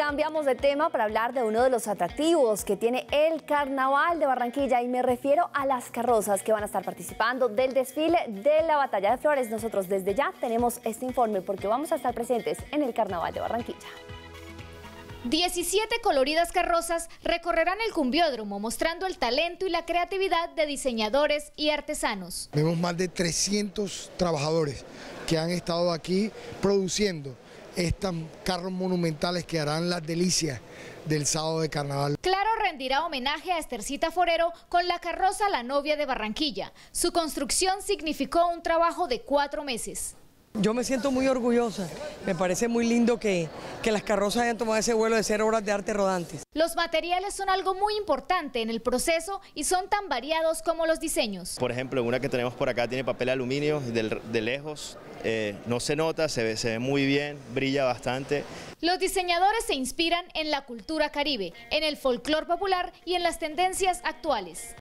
Cambiamos de tema para hablar de uno de los atractivos que tiene el Carnaval de Barranquilla y me refiero a las carrozas que van a estar participando del desfile de la Batalla de Flores. Nosotros desde ya tenemos este informe porque vamos a estar presentes en el Carnaval de Barranquilla. 17 coloridas carrozas recorrerán el cumbiódromo mostrando el talento y la creatividad de diseñadores y artesanos. Vemos más de 300 trabajadores que han estado aquí produciendo estos carros monumentales que harán las delicias del sábado de carnaval. Claro rendirá homenaje a Estercita Forero con la carroza La Novia de Barranquilla. Su construcción significó un trabajo de 4 meses. Yo me siento muy orgullosa, me parece muy lindo que las carrozas hayan tomado ese vuelo de ser obras de arte rodantes. Los materiales son algo muy importante en el proceso y son tan variados como los diseños. Por ejemplo, una que tenemos por acá tiene papel aluminio, de lejos no se nota, se ve muy bien, brilla bastante. Los diseñadores se inspiran en la cultura caribe, en el folclor popular y en las tendencias actuales.